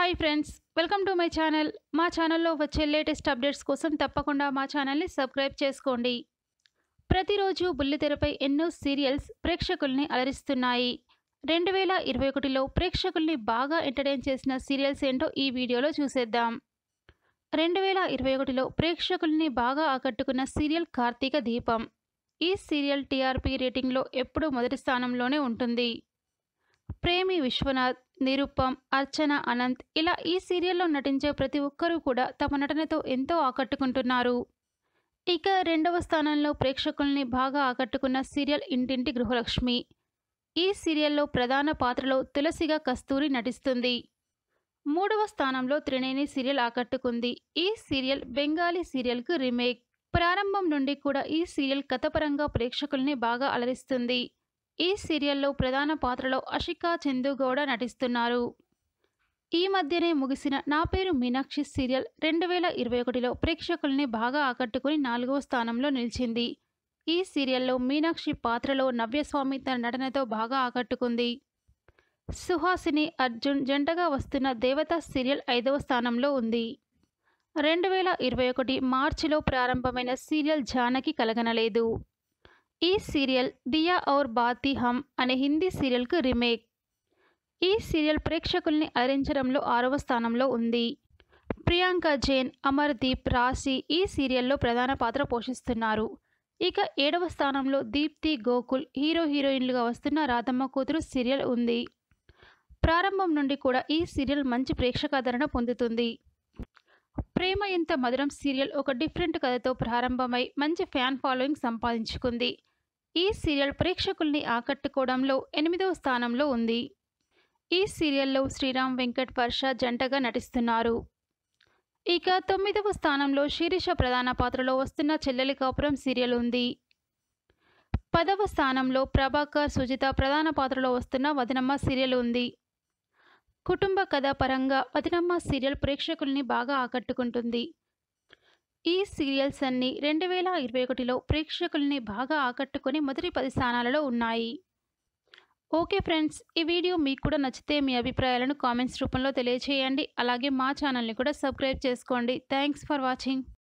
Hi friends, welcome to my channel. మా ఛానల్లో వచ్చే లేటెస్ట్ అప్డేట్స్ కోసం తప్పకుండా మా ఛానల్ని సబ్స్క్రైబ్ చేసుకోండి. ప్రతిరోజు బుల్లితెరపై ఎన్నో సీరియల్స్ ప్రేక్షకుల్ని అలరిస్తున్నాయి. 2021లో ప్రేక్షకుల్ని బాగా ఎంటర్టైన్ చేసిన సీరియల్స్ ఏంటో ఈ వీడియోలో చూసేద్దాం. 2021లో ప్రేక్షకుల్ని బాగా ఆకట్టుకున్న సీరియల్ కార్తీక దీపం. ఈ సీరియల్ టీఆర్పీ రేటింగ్లో ఎప్పుడూ మొదటి స్థానంలోనే ఉంటుంది. ప్రేమి విశ్వనాథ్, నిరుపమ్, అర్చన అనంత్ ఇలా ఈ సీరియల్లో నటించే ప్రతి ఒక్కరూ కూడా తమ నటనతో ఎంతో ఆకట్టుకుంటున్నారు. ఇక రెండవ స్థానంలో ప్రేక్షకుల్ని బాగా ఆకట్టుకున్న సీరియల్ ఇంటింటి గృహలక్ష్మి. ఈ సీరియల్లో ప్రధాన పాత్రలో తులసిగా కస్తూరి నటిస్తుంది. మూడవ స్థానంలో త్రినేని సీరియల్ ఆకట్టుకుంది. ఈ సీరియల్ బెంగాలీ సీరియల్కు రీమేక్. ప్రారంభం నుండి కూడా ఈ సీరియల్ కథపరంగా ప్రేక్షకుల్ని బాగా అలరిస్తుంది. ఈ సీరియల్లో ప్రధాన పాత్రలో అషికా చందుగౌడ నటిస్తున్నారు. ఈ మధ్యనే ముగిసిన నా పేరు మీనాక్షి సీరియల్ 2021లో ప్రేక్షకుల్ని బాగా ఆకట్టుకుని 4వ స్థానంలో నిలిచింది. ఈ సీరియల్లో మీనాక్షి పాత్రలో నవ్యస్వామి తన నటనతో బాగా ఆకట్టుకుంది. సుహాసిని, అర్జున్ జంటగా వస్తున్న దేవత సీరియల్ 5వ స్థానంలో ఉంది. 2021 మార్చిలో ప్రారంభమైన సీరియల్ జానకి కలగనలేదు. ఈ సీరియల్ దియా ఔర్ బాతీ హమ్ అనే హిందీ సీరియల్కు రీమేక్. ఈ సీరియల్ ప్రేక్షకుల్ని అలరించడంలో 6వ స్థానంలో ఉంది. ప్రియాంక జైన్, అమర్దీప్, రాశి ఈ సీరియల్లో ప్రధాన పాత్ర పోషిస్తున్నారు. ఇక 7వ స్థానంలో దీప్తి, గోకుల్ హీరోయిన్లుగా వస్తున్న రాధమ్మ కూతురు సీరియల్ ఉంది. ప్రారంభం నుండి కూడా ఈ సీరియల్ మంచి ప్రేక్షకాదరణ పొందుతుంది. ప్రేమ ఎంత మధురం సీరియల్ ఒక డిఫరెంట్ కథతో ప్రారంభమై మంచి ఫ్యాన్ ఫాలోయింగ్ సంపాదించుకుంది. ఈ సీరియల్ ప్రేక్షకుల్ని ఆకట్టుకోవడంలో 8వ స్థానంలో ఉంది. ఈ సీరియల్లో శ్రీరామ్, వెంకట్, వర్ష జంటగా నటిస్తున్నారు. ఇక 9వ స్థానంలో శిరీష ప్రధాన పాత్రలో వస్తున్న చెల్లెలి కాపురం సీరియల్ ఉంది. 10వ స్థానంలో ప్రభాకర్, సుజిత ప్రధాన పాత్రలో వస్తున్న వదినమ్మ సీరియల్ ఉంది. కుటుంబ కథ పరంగా వదినమ్మ సీరియల్ ప్రేక్షకుల్ని బాగా ఆకట్టుకుంటుంది. ఈ సీరియల్స్ అన్నీ 2021లో ప్రేక్షకుల్ని బాగా ఆకట్టుకొని మొదటి 10 స్థానాలలో ఉన్నాయి. ఓకే ఫ్రెండ్స్, ఈ వీడియో మీకు కూడా నచ్చితే మీ అభిప్రాయాలను కామెంట్స్ రూపంలో తెలియచేయండి. అలాగే మా ఛానల్ని కూడా సబ్స్క్రైబ్ చేసుకోండి. Thanks for watching.